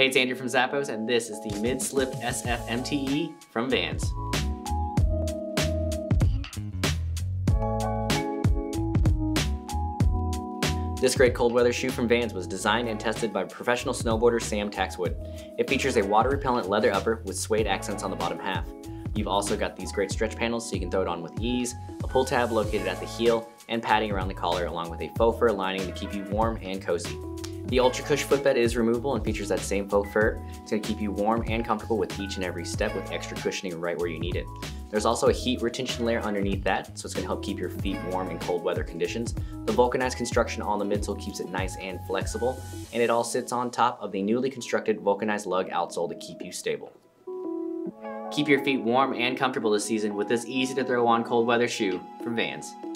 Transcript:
Hey, it's Andrew from Zappos, and this is the Mid-Slip SF MTE from Vans. This great cold weather shoe from Vans was designed and tested by professional snowboarder Sam Taxwood. It features a water-repellent leather upper with suede accents on the bottom half. You've also got these great stretch panels so you can throw it on with ease, a pull tab located at the heel, and padding around the collar along with a faux fur lining to keep you warm and cozy. The Ultra Cush footbed is removable and features that same faux fur. It's going to keep you warm and comfortable with each and every step with extra cushioning right where you need it. There's also a heat retention layer underneath that, so it's going to help keep your feet warm in cold weather conditions. The vulcanized construction on the midsole keeps it nice and flexible, and it all sits on top of the newly constructed vulcanized lug outsole to keep you stable. Keep your feet warm and comfortable this season with this easy to throw on cold weather shoe from Vans.